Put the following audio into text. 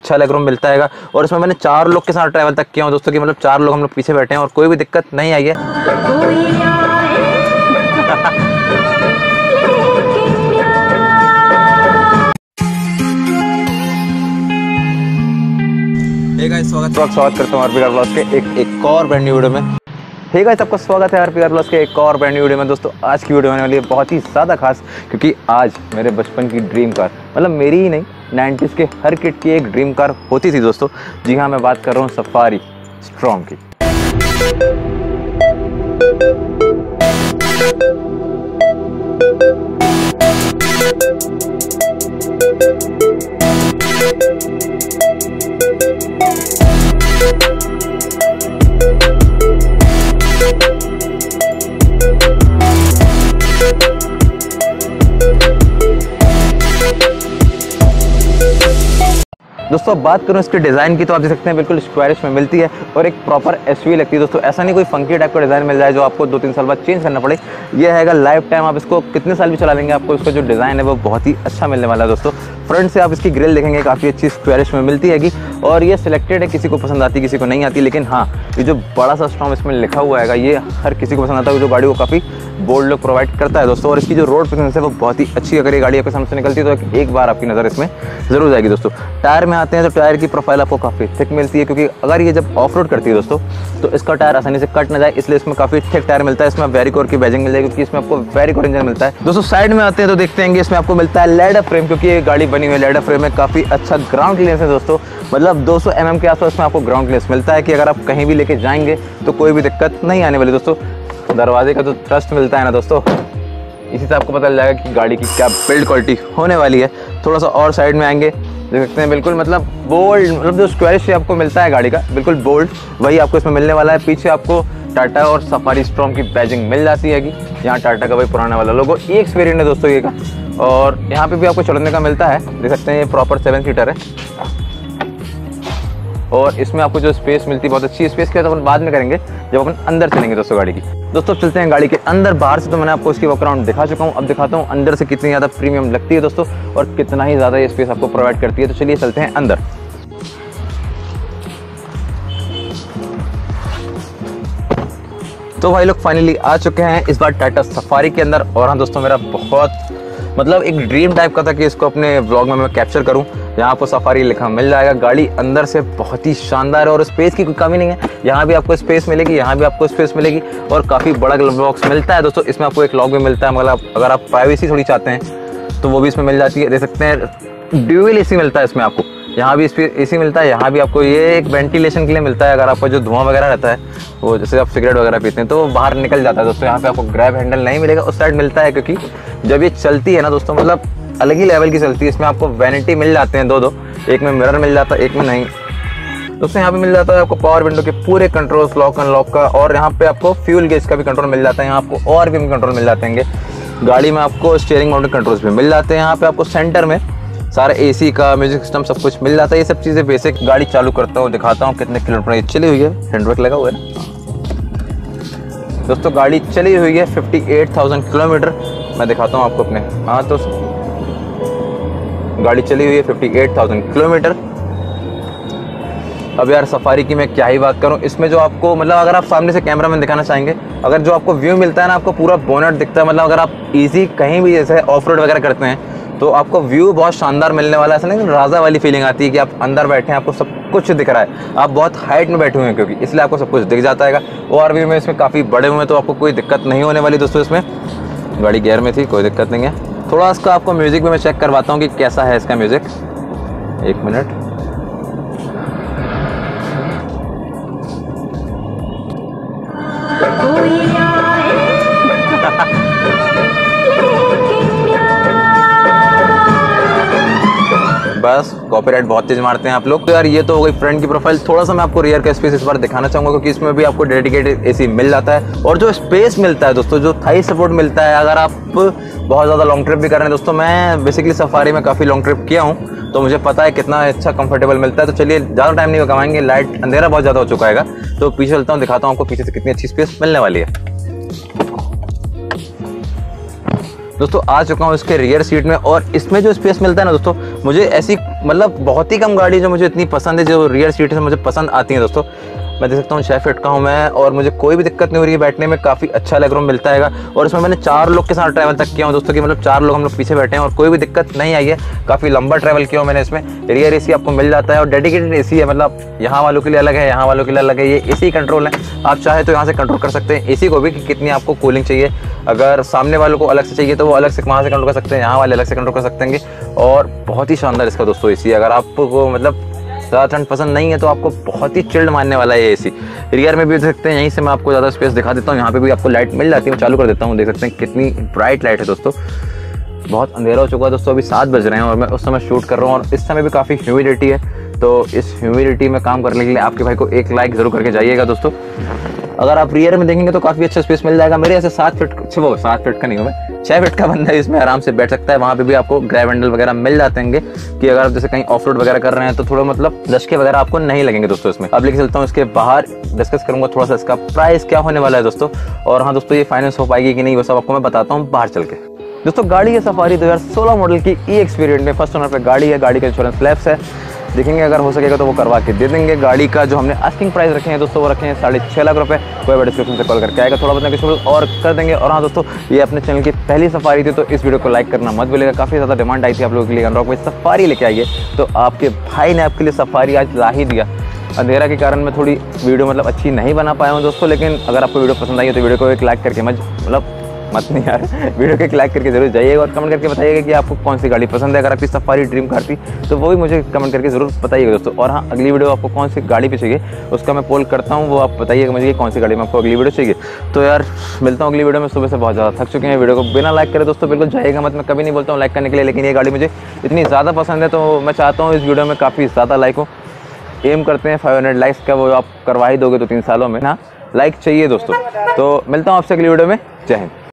अच्छा leg room मिलता है। और इसमें मैंने 4 लोग के साथ ट्रैवल तक किया हूँ दोस्तों, कि मतलब 4 लोग हम लोग पीछे बैठे हैं और कोई भी दिक्कत नहीं आई है। हे गाइस, स्वागत करता हूँ आरपी कार ब्लॉग्स के एक और ब्रांड न्यू वीडियो में। हे गाइस, आपका स्वागत है आरपी कार ब्लॉग्स के एक और ब्रांड न्यू वीडियो में। दोस्तों आज की वीडियो होने वाली है बहुत ही ज़्यादा खास, क्योंकि आज मेरे बचपन की ड्रीम कार, मतलब मेरी ही नहीं 90s के हर किड की एक ड्रीम कार होती थी दोस्तों। जी हाँ, मैं बात कर रहा हूँ सफारी स्ट्रॉम की। दोस्तों अब बात करूं इसके डिज़ाइन की, तो आप देख सकते हैं बिल्कुल स्क्वायरिश में मिलती है और एक प्रॉपर एसयूवी लगती है दोस्तों। ऐसा नहीं कोई फंकी टाइप का डिज़ाइन मिल जाए जो आपको 2-3 साल बाद चेंज करना पड़े। ये हैगा लाइफ टाइम, आप इसको कितने साल भी चला लेंगे, आपको इसका जो डिज़ाइन है वो बहुत ही अच्छा मिलने वाला है दोस्तों। फ्रंट से आप इसकी ग्रिल देखेंगे, काफ़ी अच्छी स्क्वायरिश में मिलती हैगी और ये सिलेक्टेड है, किसी को पसंद आती किसी को नहीं आती। लेकिन हाँ, ये जो बड़ा सा स्ट्रॉम इसमें लिखा हुआ है ये हर किसी को पसंद आता है, जो गाड़ी को काफ़ी बोल्ड लुक प्रोवाइड करता है दोस्तों। और इसकी जो रोड प्रेजेंस है वो बहुत ही अच्छी, अगर ये गाड़ी आपके सामने से निकलती है तो एक बार आपकी नज़र इसमें ज़रूर जाएगी दोस्तों। टायर में आते हैं तो टायर की प्रोफाइल आपको काफ़ी थिक मिलती है, क्योंकि अगर ये जब ऑफ रोड करती है दोस्तों तो इसका टायर आसानी से कट ना जाए, इसलिए इसमें काफ़ी थिक टायर मिलता है। इसमें वेरिकोर की बैजिंग मिल जाएगी, क्योंकि इसमें आपको वेरिकोर इंजन मिलता है दोस्तों। साइड में आते हैं तो देखते हैं इसमें आपको मिलता है लेडर फ्रेम, क्योंकि ये गाड़ी बनी हुई है लेडर फ्रेम में। काफ़ी अच्छा ग्राउंड क्लियरेंस है दोस्तों, मतलब 200 mm के आसपास में आपको ग्राउंड क्लियरेंस मिलता है, कि अगर आप कहीं भी लेके जाएंगे तो कोई भी दिक्कत नहीं आने वाली दोस्तों। दरवाजे का जो ट्रस्ट मिलता है ना दोस्तों, इसी से आपको पता चल जाएगा कि गाड़ी की क्या बिल्ड क्वालिटी होने वाली है। थोड़ा सा और साइड में आएंगे, देख सकते हैं बिल्कुल मतलब बोल्ड, मतलब जो स्क्वायरिश आपको मिलता है गाड़ी का बिल्कुल बोल्ड, वही आपको इसमें मिलने वाला है। पीछे आपको टाटा और सफारी स्ट्रॉम की बैजिंग मिल जाती है, यहाँ टाटा का वही पुराना वाला लोगो। एक वेरिएंट है दोस्तों ये का, और यहाँ पे भी आपको चढ़ने का मिलता है, देख सकते हैं ये प्रॉपर 7 सीटर है। और इसमें आपको जो स्पेस मिलती है बहुत अच्छी स्पेस की, तो अपन बाद में करेंगे जब अपन अंदर चलेंगे दोस्तों गाड़ी की। दोस्तों चलते हैं गाड़ी के अंदर। बाहर से तो मैंने आपको इसकी वॉकअराउंड दिखा चुका हूँ, अब दिखाता हूँ अंदर से कितनी ज़्यादा प्रीमियम लगती है दोस्तों, और कितना ही ज़्यादा ये स्पेस आपको प्रोवाइड करती है। तो चलिए चलते हैं अंदर। तो भाई लोग फाइनली आ चुके हैं इस बार टाटा सफारी के अंदर। और हाँ दोस्तों, मेरा बहुत मतलब एक ड्रीम टाइप का था कि इसको अपने व्लॉग में मैं कैप्चर करूं। यहाँ आपको सफारी लिखा मिल जाएगा। गाड़ी अंदर से बहुत ही शानदार है और स्पेस की कोई कमी नहीं है। यहाँ भी आपको स्पेस मिलेगी, यहाँ भी आपको स्पेस मिलेगी, और काफ़ी बड़ा ग्लव बॉक्स मिलता है दोस्तों। इसमें आपको एक लॉक भी मिलता है, मतलब अगर आप प्राइवेसी थोड़ी चाहते हैं तो वो भी इसमें मिल जाती है। देख सकते हैं ड्यूअल एसी मिलता है इसमें आपको, यहाँ भी एसी मिलता है, यहाँ भी आपको ये एक वेंटिलेशन के लिए मिलता है। अगर आपको जो धुआं वगैरह रहता है, वो जैसे आप सिगरेट वगैरह पीते हैं तो वो बाहर निकल जाता है दोस्तों। यहाँ पे आपको ग्रैब हैंडल नहीं मिलेगा, उस साइड मिलता है, क्योंकि जब ये चलती है ना दोस्तों, मतलब अलग ही लेवल की चलती है। इसमें आपको वैनिटी मिल जाते हैं दो, एक में मिरर मिल जाता है, एक में नहीं दोस्तों। यहाँ पे मिल जाता है आपको पावर विंडो के पूरे कंट्रोल, लॉक अनलॉक का, और यहाँ पे आपको फ्यूल गेज का भी कंट्रोल मिल जाता है। यहाँ आपको और भी कंट्रोल मिल जाते हैं। गाड़ी में आपको स्टीयरिंग माउंटेड कंट्रोल्स भी मिल जाते हैं। यहाँ पे आपको सेंटर में सारा एसी का म्यूजिक सिस्टम सब कुछ मिल जाता है। ये सब चीज़ें बेसिक। गाड़ी चालू करता हूँ, दिखाता हूँ कितने किलोमीटर ये चली हुई है। हैंड ब्रेक लगा हुआ है दोस्तों। गाड़ी चली हुई है 58,000 किलोमीटर। मैं दिखाता हूँ आपको अपने हाथों से। गाड़ी चली हुई है 58,000 किलोमीटर। अब यार सफारी की मैं क्या ही बात करूं, इसमें जो आपको मतलब अगर आप सामने से कैमरा में दिखाना चाहेंगे, अगर जो आपको व्यू मिलता है ना, आपको पूरा बोनट दिखता है। मतलब अगर आप इजी कहीं भी जैसे ऑफ रोड वगैरह करते हैं तो आपको व्यू बहुत शानदार मिलने वाला है। ऐसा नहीं राजा वाली फीलिंग आती है कि आप अंदर बैठे हैं, आपको सब कुछ दिख रहा है। आप बहुत हाइट में बैठे हुए हैं, क्योंकि इसलिए आपको सब कुछ दिख जाता है। और भी में इसमें काफ़ी बड़े हुए हैं, तो आपको कोई दिक्कत नहीं होने वाली दोस्तों। इसमें गाड़ी गियर में थी, कोई दिक्कत नहीं है। थोड़ा इसका आपको म्यूज़िक भी मैं चेक करवाता हूँ कि कैसा है इसका म्यूज़िक। एक मिनट। बस कॉपीराइट बहुत तेज मारते हैं आप लोग। तो यार ये तो हो गई फ्रंट की प्रोफाइल। थोड़ा सा मैं आपको रियर का स्पेस इस बार दिखाना चाहूँगा, क्योंकि इसमें भी आपको डेडिकेटेड एसी मिल जाता है। और जो स्पेस मिलता है दोस्तों, जो थाई सपोर्ट मिलता है, अगर आप बहुत ज़्यादा लॉन्ग ट्रिप भी कर रहे हैं दोस्तों। मैं बेसिकली सफारी में काफ़ी लॉन्ग ट्रिप किया हूँ, तो मुझे पता है कितना अच्छा कंफर्टेबल मिलता है। तो चलिए ज़्यादा टाइम नहीं कमाएंगे, लाइट अंधेरा बहुत ज़्यादा हो चुका है। तो पीछे चलता हूँ, दिखाता हूँ आपको पीछे से कितनी अच्छी स्पेस मिलने वाली है। दोस्तों आ चुका हूँ इसके रियर सीट में, और इसमें जो स्पेस मिलता है ना दोस्तों, मुझे ऐसी मतलब बहुत ही कम गाड़ी जो मुझे इतनी पसंद है, जो रियर सीट है मुझे पसंद आती है दोस्तों। मैं देख सकता हूँ 6 फीट का हूँ मैं, और मुझे कोई भी दिक्कत नहीं हो रही है बैठने में, काफ़ी अच्छा लेग रूम मिलता है। और इसमें मैंने 4 लोग के साथ ट्रैवल तक किया हूँ दोस्तों, कि मतलब 4 लोग हम लोग पीछे बैठे हैं और कोई भी दिक्कत नहीं आई है। काफ़ी लंबा ट्रैवल किया हूँ मैंने इसमें। रियर एसी आपको मिल जाता है और डेडिकेटेड एसी है, मतलब यहाँ वालों के लिए अलग है, यहाँ वालों के लिए अलग है। ये एसी कंट्रोल है, आप चाहे तो यहाँ से कंट्रोल कर सकते हैं एसी को भी, कि कितनी आपको कूलिंग चाहिए। अगर सामने वालों को अलग से चाहिए तो वो अलग से वहाँ से कंट्रोल कर सकते हैं, यहाँ वाले अलग से कंट्रोल कर सकते हैं। और बहुत ही शानदार इसका दोस्तों एसी, अगर आपको मतलब ज़्यादा ठंड पसंद नहीं है तो आपको बहुत ही चिल्ड मानने वाला है ये एसी। रियर में भी देख सकते हैं, यहीं से मैं आपको ज़्यादा स्पेस दिखा देता हूँ। यहाँ पे भी आपको लाइट मिल जाती है, मैं चालू कर देता हूँ, देख सकते हैं कितनी ब्राइट लाइट है दोस्तों। बहुत अंधेरा हो चुका है दोस्तों, अभी 7 बज रहे हैं और मैं उस समय शूट कर रहा हूँ, और इस समय भी काफ़ी ह्यूमिडिटी है। तो इस ह्यूमिडिटी में काम करने के लिए आपके भाई को एक लाइक ज़रूर करके जाइएगा दोस्तों। अगर आप रियर में देखेंगे तो काफ़ी अच्छा स्पेस मिल जाएगा। मेरे ऐसे 7 फीट का नहीं हूँ मैं, 6 फीट का बंदा इसमें आराम से बैठ सकता है। वहाँ पे भी आपको ग्रैब हैंडल वगैरह मिल जाते हैं, कि अगर आप जैसे कहीं ऑफ रोड वगैरह कर रहे हैं तो थोड़ा मतलब दशके वगैरह आपको नहीं लगेंगे दोस्तों इसमें। अब लेके चलता हूँ इसके बाहर, डिस्कस करूँगा थोड़ा सा इसका प्राइस क्या होने वाला है दोस्तों। और हाँ दोस्तों, ये फाइनेंस हो पाएगी कि नहीं वो सब आपको मैं बताता हूँ बाहर चल के। दोस्तों गाड़ी है सफारी 2016 मॉडल की ई-एक्स वेरिएंट में, फर्स्ट ओनर पे गाड़ी है। गाड़ी का इंश्योरेंस लैप्स है, देखेंगे अगर हो सकेगा तो वो करवा के दे देंगे। गाड़ी का जो हमने आस्किंग प्राइस रखे हैं दोस्तों, वो रखे हैं 6.5 लाख रुपए। कोई बड़ा डिस्क्रिप्शन से कॉल करके आएगा, थोड़ा बहुत कुछ और कर देंगे। और हाँ दोस्तों, ये अपने चैनल की पहली सफारी थी, तो इस वीडियो को लाइक करना मत भूलिएगा। काफ़ी ज़्यादा डिमांड आई थी आप लोगों के लिए अनरॉक में सफारी लेके आइए, तो आपके भाई ने आपके लिए सफारी आज ला ही दिया। अंधेरा के कारण मैं थोड़ी वीडियो मतलब अच्छी नहीं बना पाया हूँ दोस्तों, लेकिन अगर आपको वीडियो पसंद आई है तो वीडियो को एक लाइक करके मत नहीं यार, वीडियो को एक लाइक करके जरूर जाइएगा, और कमेंट करके बताइएगा कि आपको कौन सी गाड़ी पसंद है। अगर आपकी सफारी ड्रीम कार थी तो वो भी मुझे कमेंट करके जरूर बताइएगा दोस्तों। और हाँ, अगली वीडियो आपको कौन सी गाड़ी पे चाहिए उसका मैं पोल करता हूँ, वो आप बताइएगा मुझे कि कौन सी गाड़ी में आपको अगली वीडियो चाहिए। तो यार मिलता हूँ अगली वीडियो में। सुबह से बहुत ज़्यादा थक चुके हैं, वीडियो को बिना लाइक करे दोस्तों बिल्कुल जाइएगा मत। मैं कभी नहीं बोलता हूँ लाइक करने के लिए, लेकिन ये गाड़ी मुझे इतनी ज़्यादा पसंद है तो मैं चाहता हूँ इस वीडियो में काफ़ी ज़्यादा लाइक हो। एम करते हैं 500 लाइक्स का, वो आप करवा ही दोगे 2-3 सालों में ना, लाइक चाहिए दोस्तों। तो मिलता हूँ आपसे अगली वीडियो में, जय हिंद।